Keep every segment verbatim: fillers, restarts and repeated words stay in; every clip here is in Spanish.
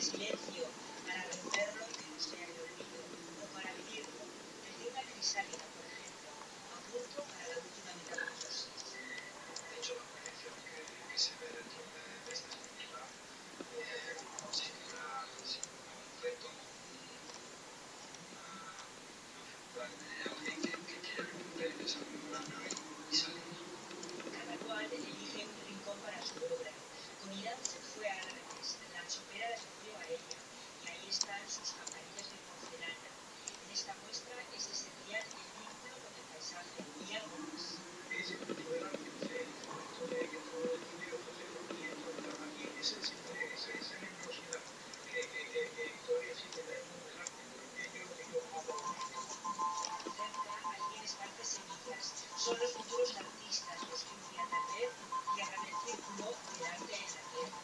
silencio para romperlo y que no sea el olvido, o para vivirlo, desde una crisálida, por ejemplo, a punto para la última metamorfosis. De hecho, la proyección que, que se ve dentro de, de esta estructura eh, considera sin duda un reto, una, una figura de alguien que, que quiere romper esa membrana y, y salir. Cada cual elige un rincón para su obra. Con Irán se fue a Arles, la chopera la cogió a ella, y ahí están sus campanillas de porcelana. En esta muestra es esencial el vínculo con el paisaje y algo más. Es el punto de arte, el hecho de que todo el dinero fuese floreciendo aquí, esa, esa, esa generosidad que, que, que, que todavía existe en el mundo del arte, es lo que yo valoro. Cerca alguien esparce semillas. Son los futuros artistas los que un día tal vez cierran el círculo del arte en la tierra.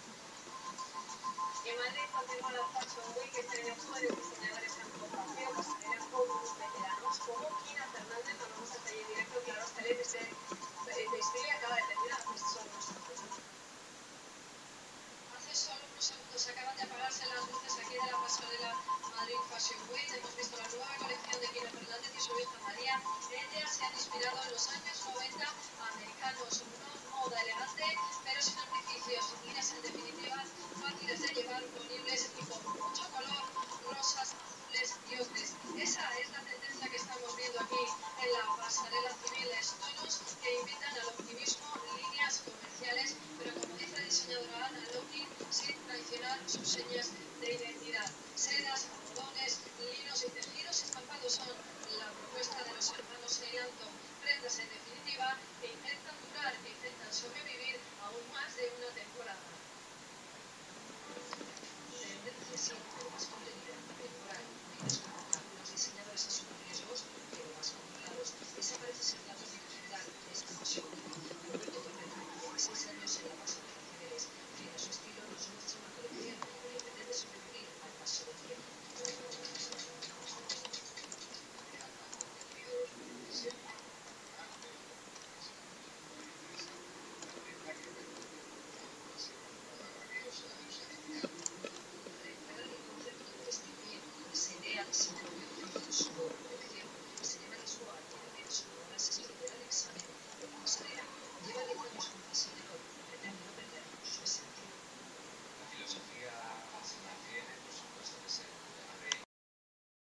En Madrid continúa la Fashion Week. Este año jóvenes diseñadores han compartido pasarela con veteranos como Kina Fernández. Nos vamos hasta allí en directo. Claro, hasta el este desfile acaba de terminar. Hace solo unos segundos. Hace solo unos segundos acaban de apagarse las luces aquí de la pasarela Madrid Fashion Week. Hemos visto la nueva colección de Kina Fernández y su hija María. Ellas se han inspirado en los años noventa americanos. Una moda elegante, pero sin artificios. Líneas en definitiva fáciles de llevar, ponibles y con mucho color, rosas, azules y ocres. Esa es la tendencia que estamos viendo aquí en la pasarela civil. Tonos que invitan al optimismo, líneas comerciales, pero como dice la diseñadora Ana Loki, sin traicionar sus señas de identidad. Sedas, algodones, linos y tejidos estampados son la propuesta de los hermanos Eilanto. Prendas en definitiva que intentan durar, que intentan sobrevivir